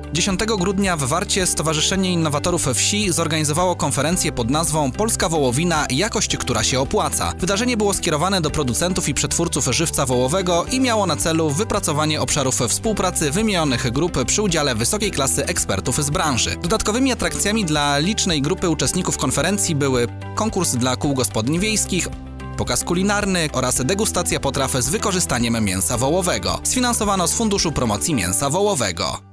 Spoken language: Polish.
10 grudnia w Warcie Stowarzyszenie Innowatorów Wsi zorganizowało konferencję pod nazwą Polska wołowina – jakość, która się opłaca. Wydarzenie było skierowane do producentów i przetwórców żywca wołowego i miało na celu wypracowanie obszarów współpracy wymienionych grup przy udziale wysokiej klasy ekspertów z branży. Dodatkowymi atrakcjami dla licznej grupy uczestników konferencji były konkurs dla kół gospodyń wiejskich, pokaz kulinarny oraz degustacja potraw z wykorzystaniem mięsa wołowego. Sfinansowano z Funduszu Promocji Mięsa Wołowego.